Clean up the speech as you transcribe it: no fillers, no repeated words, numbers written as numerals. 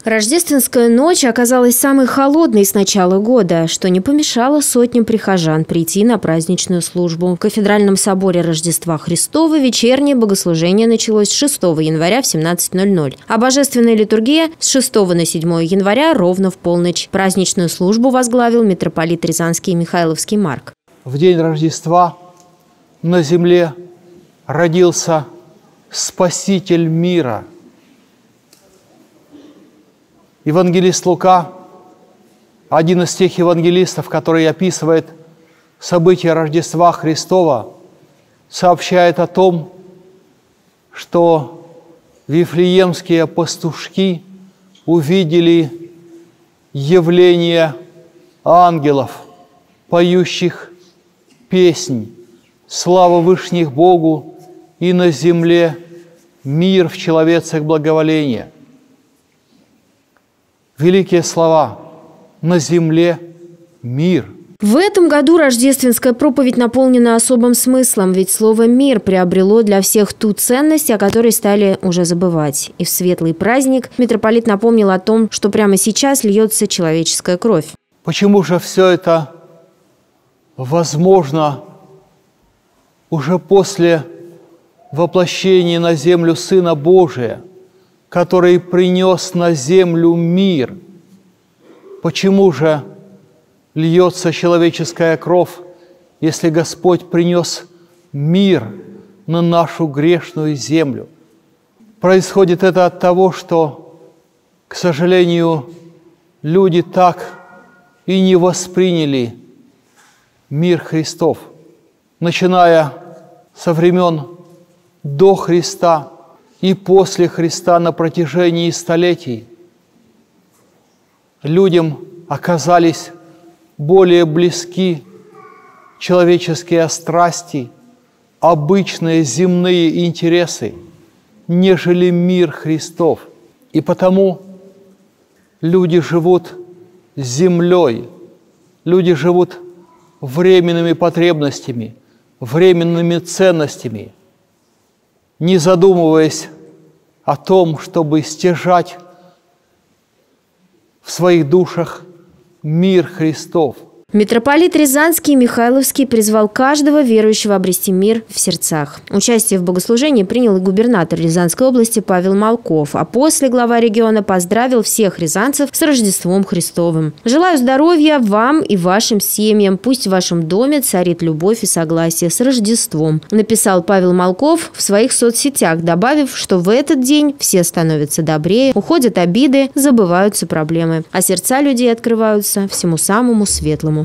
Рождественская ночь оказалась самой холодной с начала года, что не помешало сотням прихожан прийти на праздничную службу. В Кафедральном соборе Рождества Христова вечернее богослужение началось с 6 января в 17:00, а божественная литургия с 6 на 7 января ровно в полночь. Праздничную службу возглавил митрополит Рязанский и Михайловский Марк. В день Рождества на земле родился Спаситель мира. Евангелист Лука, один из тех евангелистов, который описывает события Рождества Христова, сообщает о том, что вифлеемские пастушки увидели явление ангелов, поющих песнь «Слава Вышних Богу, и на земле мир в человецах благоволение». Великие слова «на земле мир». В этом году рождественская проповедь наполнена особым смыслом, ведь слово «мир» приобрело для всех ту ценность, о которой стали уже забывать. И в светлый праздник митрополит напомнил о том, что прямо сейчас льется человеческая кровь. Почему же все это возможно уже после воплощения на землю Сына Божия, который принес на землю мир? Почему же льется человеческая кровь, если Господь принес мир на нашу грешную землю? Происходит это от того, что, к сожалению, люди так и не восприняли мир Христов, начиная со времен до Христа и после Христа на протяжении столетий. Людям оказались более близки человеческие страсти, обычные земные интересы, нежели мир Христов. И потому люди живут землей, люди живут временными потребностями, временными ценностями, не задумываясь о том, чтобы стяжать в своих душах мир Христов. Митрополит Рязанский и Михайловский призвал каждого верующего обрести мир в сердцах. Участие в богослужении принял и губернатор Рязанской области Павел Малков, а после глава региона поздравил всех рязанцев с Рождеством Христовым. «Желаю здоровья вам и вашим семьям. Пусть в вашем доме царит любовь и согласие. С Рождеством», написал Павел Малков в своих соцсетях, добавив, что в этот день все становятся добрее, уходят обиды, забываются проблемы, а сердца людей открываются всему самому светлому.